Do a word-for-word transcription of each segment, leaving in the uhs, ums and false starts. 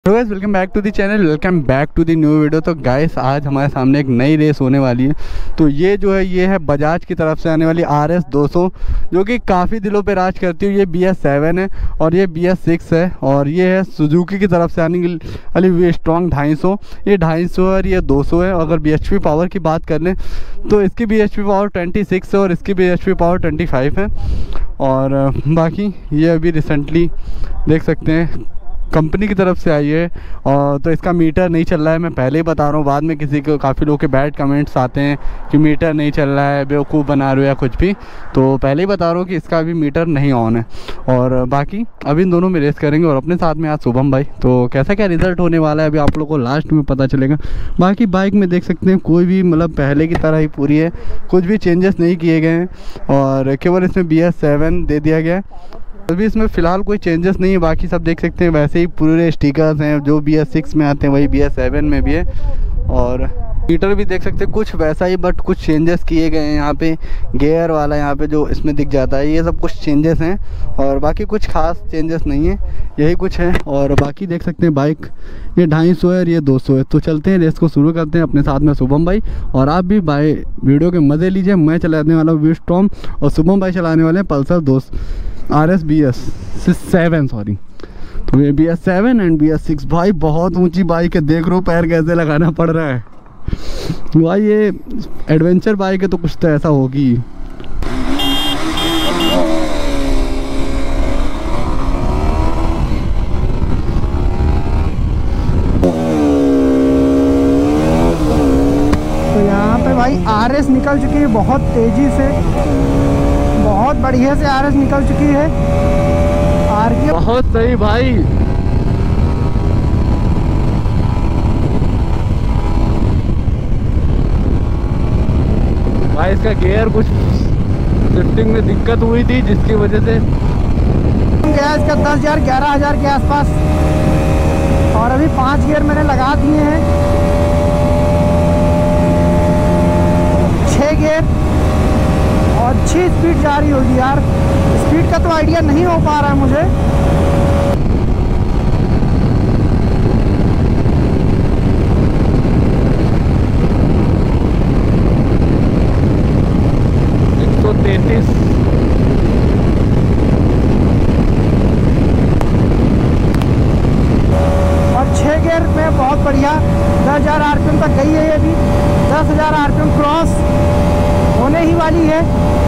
Hello guys, welcome back to the channel, welcome back to the new video. तो guys आज हमारे सामने एक नई रेस होने वाली है। तो ये जो है ये है बजाज की तरफ से आने वाली आर एस दो सौ, जो कि काफ़ी दिलों पे राज करती है। ये बी एस सेवन है और ये बी एस सिक्स है, और ये है सुजुकी की तरफ से आने वाली वी स्ट्रॉन्ग ढाई सौ। ये ढाई सौ और ये दो सौ है। अगर बी एच पी पावर की बात कर लें तो इसकी B H P power twenty six है और इसकी B H P power twenty five है। और बाकी ये अभी रिसेंटली देख सकते हैं कंपनी की तरफ से आई है, और तो इसका मीटर नहीं चल रहा है। मैं पहले ही बता रहा हूँ, बाद में किसी को काफ़ी लोगों के बैड कमेंट्स आते हैं कि मीटर नहीं चल रहा है, बेवकूफ़ बना रहे हो या कुछ भी। तो पहले ही बता रहा हूँ कि इसका अभी मीटर नहीं ऑन है। और बाकी अभी इन दोनों में रेस करेंगे और अपने साथ में आज शुभम भाई। तो कैसा क्या रिज़ल्ट होने वाला है अभी आप लोगों को लास्ट में पता चलेगा। बाकी बाइक में देख सकते हैं कोई भी मतलब पहले की तरह ही पूरी है, कुछ भी चेंजेस नहीं किए गए हैं, और केवल इसमें बी एस सेवन दे दिया गया है। अभी इसमें फ़िलहाल कोई चेंजेस नहीं है, बाकी सब देख सकते हैं वैसे ही पूरे स्टिकर्स हैं। जो बी एस सिक्स में आते हैं वही बी एस सेवन में भी है। और मीटर भी देख सकते हैं कुछ वैसा ही, बट कुछ चेंजेस किए गए हैं। यहाँ पे गियर वाला यहाँ पे जो इसमें दिख जाता है, ये सब कुछ चेंजेस हैं, और बाकी कुछ खास चेंजेस नहीं है, यही कुछ है। और बाकी देख सकते हैं बाइक ये ढाई सौ है और ये दो सौ है। तो चलते हैं रेस को शुरू करते हैं अपने साथ में शुभम भाई, और आप भी भाई वीडियो के मज़े लीजिए। मैं चलाने वाला हूँ वी स्ट्रॉम और शुभम भाई चलाने वाले हैं पल्सर दोस्त R S B S seven sorry. तो ये B S seven and B S six भाई बहुत ऊंची बाइक है, देख रहे हो पैर कैसे लगाना पड़ रहा है भाई। ये एडवेंचर बाइक है तो कुछ तो ऐसा होगी। तो यहाँ पे भाई आर एस निकल चुकी है बहुत तेजी से, बहुत बढ़िया से आर एस निकल चुकी है। आर की बहुत सही भाई। भाई इसका गियर कुछ शिफ्टिंग में दिक्कत हुई थी, जिसकी वजह से गया इसका दस हज़ार ग्यारह हज़ार के आसपास, और अभी पांच गियर मैंने लगा दिए हैं, छः गियर, और अच्छी स्पीड जा रही होगी यार। स्पीड का तो आइडिया नहीं हो पा रहा है मुझे। एक सौ तैंतीस और छः गियर में बहुत बढ़िया दस हज़ार आर पी एम तक गई है। ये भी दस हज़ार आर पी एम क्रॉस होने ही वाली है।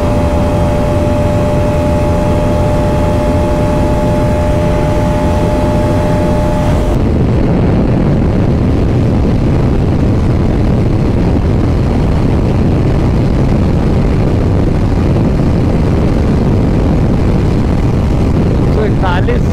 इकतालीस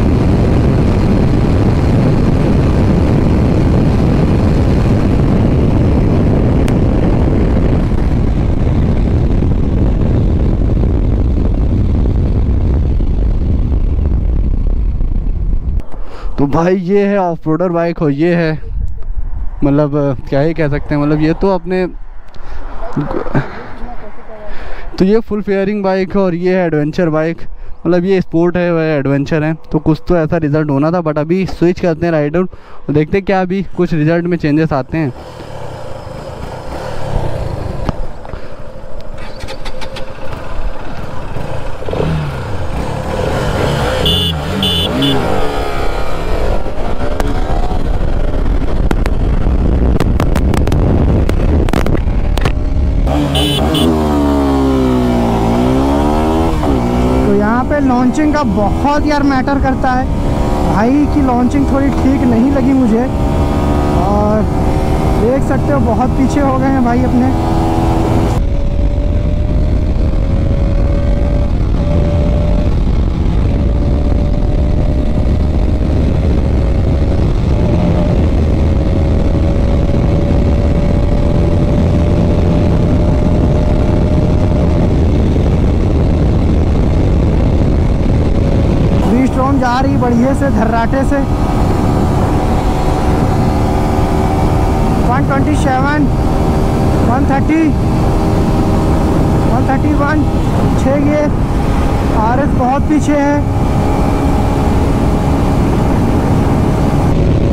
तो भाई ये है ऑफ रोडर बाइक, और ये है मतलब क्या ही कह सकते हैं, मतलब ये तो अपने तो ये फुल फेयरिंग बाइक है और ये है एडवेंचर बाइक। मतलब ये स्पोर्ट है वह एडवेंचर है, तो कुछ तो ऐसा रिज़ल्ट होना था। बट अभी स्विच करते हैं राइडर और देखते हैं क्या अभी कुछ रिज़ल्ट में चेंजेस आते हैं। यहाँ पे लॉन्चिंग का बहुत यार मैटर करता है भाई, की लॉन्चिंग थोड़ी ठीक नहीं लगी मुझे, और देख सकते हो बहुत पीछे हो गए हैं भाई अपने। स्ट्रॉम जा रही बढ़िया से धर्राटे से। One twenty seven, one thirty, one thirty one, छः गियर। आर एस बहुत पीछे है।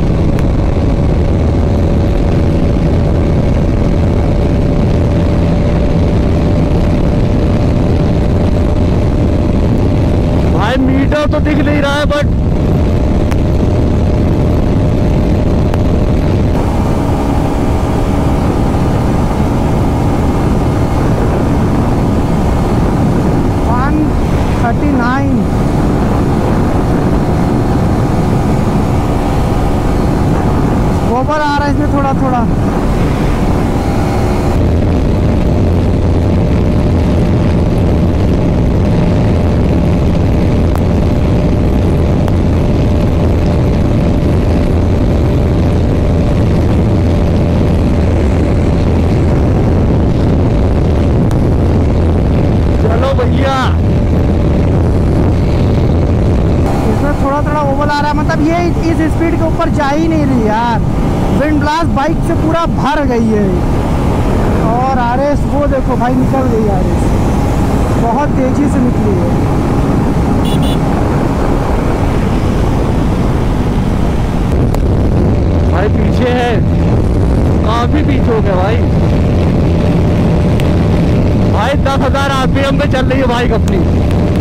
दिख नहीं रहा है बट थर्टी नाइन गोबर आ रहा है इसमें थोड़ा थोड़ा। चलो भैया, थोड़ा थोड़ा ओवल आ रहा है, मतलब ये इस स्पीड के ऊपर जा ही नहीं रही यार। विंड ब्लास्ट बाइक से पूरा भर गई है। और आरएस वो देखो भाई निकल गई, आरएस बहुत तेजी से निकली है। भाई पीछे है, काफी पीछे हो गया भाई। भाई दस हजार आरपीएम पे चल रही है बाइक अपनी।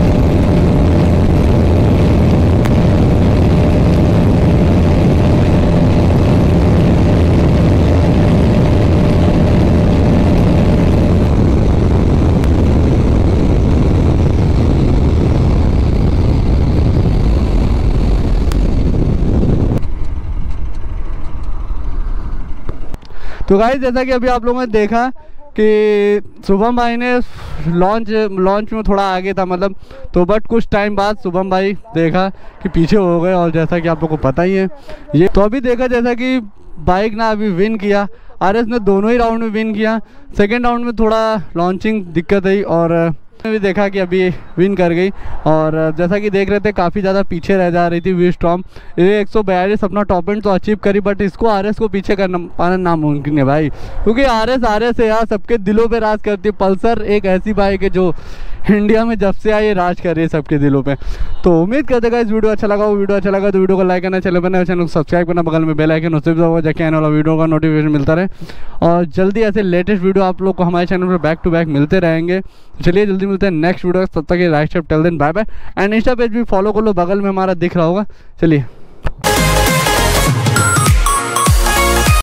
तो गाइस जैसा कि अभी आप लोगों ने देखा कि शुभम भाई ने लॉन्च लॉन्च में थोड़ा आगे था मतलब, तो बट कुछ टाइम बाद शुभम भाई देखा कि पीछे हो गए। और जैसा कि आप लोगों को पता ही है ये, तो अभी देखा जैसा कि बाइक ना अभी विन किया, आरएस ने दोनों ही राउंड में विन किया। सेकेंड राउंड में थोड़ा लॉन्चिंग दिक्कत आई और भी देखा कि अभी विन कर गई। और जैसा कि देख रहे थे काफ़ी ज़्यादा पीछे रह जा रही थी वी स्टॉर्म। ये एक सौ बयालीस अपना टॉप एंड तो अचीव करी, बट इसको आरएस को पीछे करना पाना नामुमकिन है भाई, क्योंकि आरएस आरएस है यार, सबके दिलों पे राज करती है। पल्सर एक ऐसी बाइक है जो इंडिया में जब से आई राज कर रही है सबके दिलों पे। तो उम्मीद करते हैं इस वीडियो अच्छा लगा हो, वीडियो अच्छा लगा तो वीडियो को लाइक करना, चैनल बना चैनल को सब्सक्राइब करना, बगल में बेल आइकन उससे भी दबाओ जाके आने वाला वीडियो का नोटिफिकेशन मिलता रहे। और जल्दी ऐसे लेटेस्ट वीडियो आप लोग को हमारे चैनल पर बैक टू बैक मिलते रहेंगे। चलिए जल्दी मिलते हैं नेक्स्ट वीडियो, तब तक ये right step till then bye bye. And insta page भी फॉलो कर लो, बगल में हमारा दिख रहा होगा। चलिए।